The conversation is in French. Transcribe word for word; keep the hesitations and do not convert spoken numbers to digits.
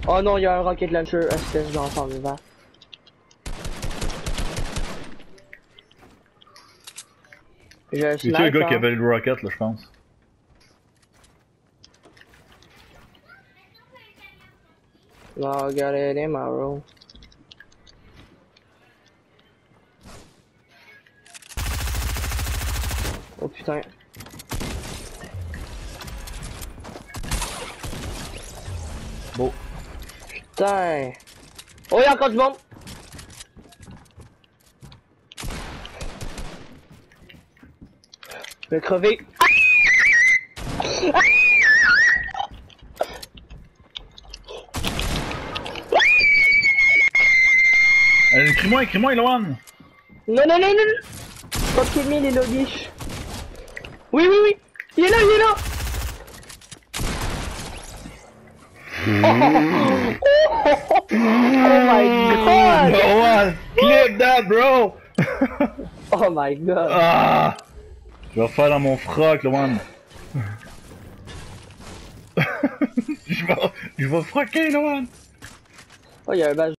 Oh non, il y a un rocket launcher, espèce d'enfant vivant. J'ai un sniper. C'est le gars qui avait le rocket là, je pense. Non, got it in my room. Oh putain. Bon. Putain. Oh, il y a encore du monde. Je vais crever. Euh, écris-moi, écris-moi, Lohan! Non, non, non, non, non. Pas kill me, les lobiches. Oui, oui, oui. Il est là, il est là. Oh my god. Lohan! Clip that, bro! Oh my god. Ah! Je vais refaire dans mon froc, Lohan. je vais, je vais froquer, Lohan. Oh, il y a un badge.